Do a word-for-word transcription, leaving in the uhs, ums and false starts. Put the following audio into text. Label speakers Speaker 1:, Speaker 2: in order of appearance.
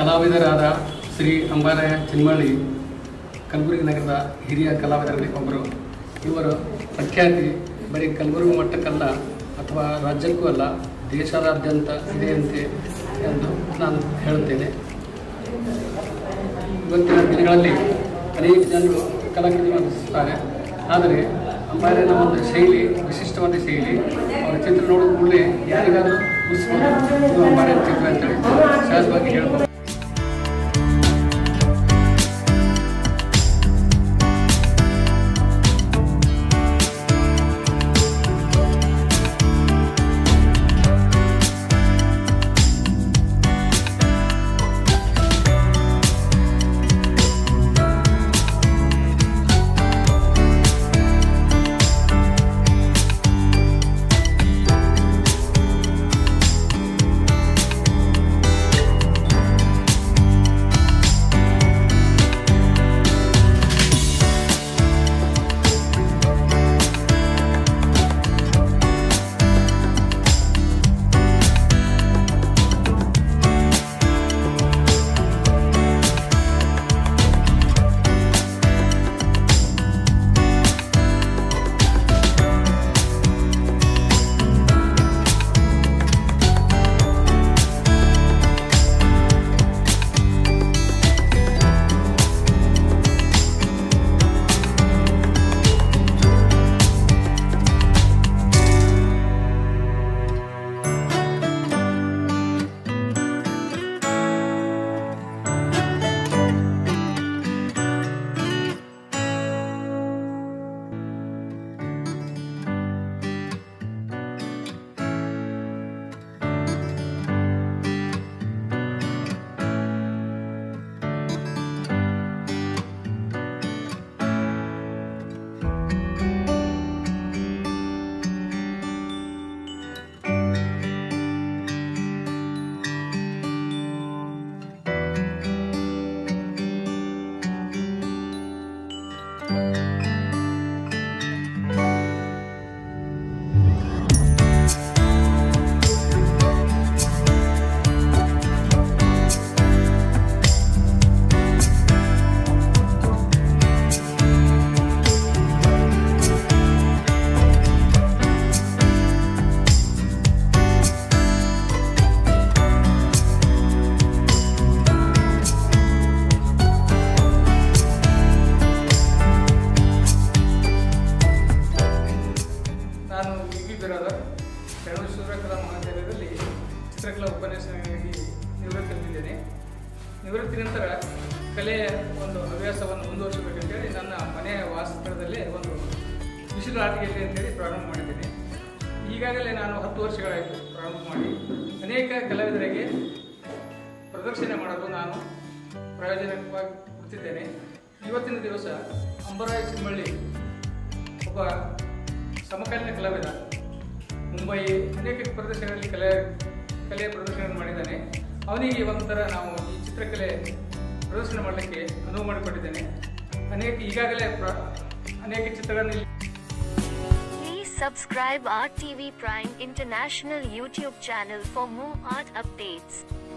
Speaker 1: ಕಲಾವಿದರಾದ ಶ್ರೀ ಅಂಬಾರಾಯ ಚಿನ್ಮಳ್ಳಿ ಕಲಬುರಗಿ ನಗರದ ಹಿರಿಯ ಕಲಾವಿದರಲ್ಲಿ ಒಬ್ಬರು. ಇವರು ಪ್ರಖ್ಯಾತಿ ಬರೀ ಕಲಬುರಗಿ ಮಟ್ಟಕ್ಕಲ್ಲ ಅಥವಾ ರಾಜ್ಯಕ್ಕೂ ಅಲ್ಲ, ದೇಶಾದ್ಯಂತ ಇದೆಯಂತೆ ಎಂದು ನಾನು ಹೇಳುತ್ತೇನೆ. ಇವತ್ತಿನ ದಿನಗಳಲ್ಲಿ ಅನೇಕ ಜನರು ಕಲಾಕೃತಿ ವರ್ತಿಸುತ್ತಾರೆ. ಆದರೆ ಅಂಬಾರಾಯನ ಒಂದು ಶೈಲಿ ವಿಶಿಷ್ಟವಾದ ಶೈಲಿ. ಅವರ ಚಿತ್ರ ನೋಡಿದ ಕೂಡಲೇ ಯಾರಿಗಾದರೂ ಉಳಿಸ್ಬೋದು, ಇದು ಅಂಬಾರಾಯನ ಚಿತ್ರ ಅಂತೇಳಿ ಸಹಜವಾಗಿ ಹೇಳ್ಬೋದು.
Speaker 2: ಚಿತ್ರಕಲಾ ಉಪನ್ಯಾಸಕನಾಗಿ ನಿವೃತ್ತಿ ಹೊಂದಿದ್ದೇನೆ. ನಿವೃತ್ತಿ ನಂತರ ಕಲೆಯ ಒಂದು ಹವ್ಯಾಸವನ್ನು ಮುಂದುವರಿಸಬೇಕಂತೇಳಿ ನನ್ನ ಮನೆಯ ವಾಸಸ್ಥಳದಲ್ಲೇ ಒಂದು ಬಿಸಿಲು ಆರ್ಟ್ ಗ್ಯಾಲರಿ ಅಂತೇಳಿ ಪ್ರಾರಂಭ ಮಾಡಿದ್ದೇನೆ. ಈಗಾಗಲೇ ನಾನು ಹತ್ತು ವರ್ಷಗಳಾಯಿತು ಪ್ರಾರಂಭ ಮಾಡಿ ಅನೇಕ ಕಲಾವಿದರಿಗೆ ಪ್ರದರ್ಶನ ಮಾಡಲು ನಾನು ಪ್ರಯೋಜನವಾಗಿ ಕೊಡ್ತಿದ್ದೇನೆ. ಇವತ್ತಿನ ದಿವಸ ಅಂಬರಾಯ ಚಿನ್ಮಳ್ಳಿ ಒಬ್ಬ ಸಮಕಾಲೀನ ಕಲಾವಿದ, ಮುಂಬೈ ಅನೇಕ ಪ್ರದರ್ಶನಗಳಲ್ಲಿ ಕಲೆ ಕಲೆಯ ಪ್ರದರ್ಶನ ಮಾಡಿದ್ದಾನೆ. ಅವನಿಗೆ ಒಂಥರ ನಾವು ಈ ಚಿತ್ರಕಲೆ ಪ್ರದರ್ಶನ ಮಾಡಲಿಕ್ಕೆ ಅನುವು ಮಾಡಿಕೊಟ್ಟಿದ್ದೇನೆ. ಅನೇಕ ಈಗಾಗಲೇ ಅನೇಕ ಚಿತ್ರಗಳನ್ನು
Speaker 3: Please subscribe our T V Prime International YouTube channel for more art updates.